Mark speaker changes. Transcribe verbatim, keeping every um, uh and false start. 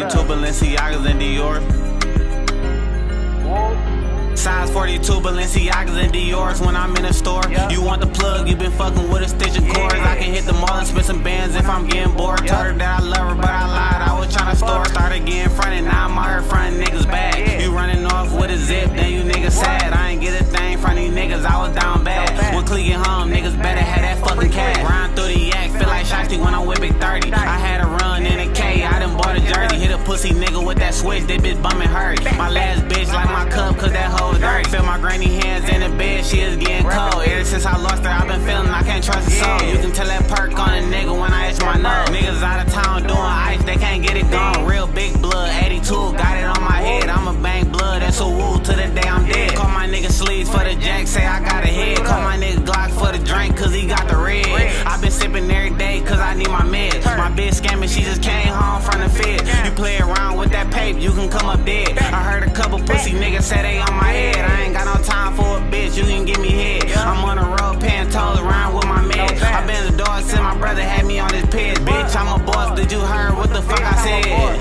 Speaker 1: forty-two Balenciagas and Dior's. Size forty-two Balenciagas and Dior's when I'm in the store. Yep. You want the plug, you been fucking with a stitch of cords. I can hit the mall and spend some bands if I'm getting bored. Yep. Told her that I love her, but I lied, I was tryna store. Started getting fronted, now I'm out here frontin' niggas bad. Yeah. You running off with a zip, then you niggas sad. I ain't get a thing from these niggas, I was down bad. With Cleek and home, niggas better have that fucking cash. Ride through the yak, feel like Shotty when I'm with Big thirty. I had a run in a K, I done bought a jersey. Hit a pussy nigga with that switch, that bitch bumming hurt. My last bitch like my cup, cause that hoe dirty. Feel my granny hands in the bed, she is getting cold. Ever since I lost her, I've been feeling I can't trust a soul. You can tell that perk on a nigga when I itch my nose. Niggas out of town doing ice, they can't get it gone. Real big blood, eighty-two, got it on my head. I'ma bang blood, that's a woo to the day I'm dead. Call my nigga Sleaze for the jack, say I got a head. Call my nigga Glock for the drink, cause he got the red. I been sipping every day, cause I need my meds. My bitch scamming, she just came home from the fed. You play around with that paper, you can come up dead. I heard a couple pussy niggas say they on my head. I ain't got no time for a bitch, you can give me head. I'm on the road paying tolls around with my meds. I been the dog since my brother had me on his pit. Bitch, I'm a boss, did you hear what the fuck I said?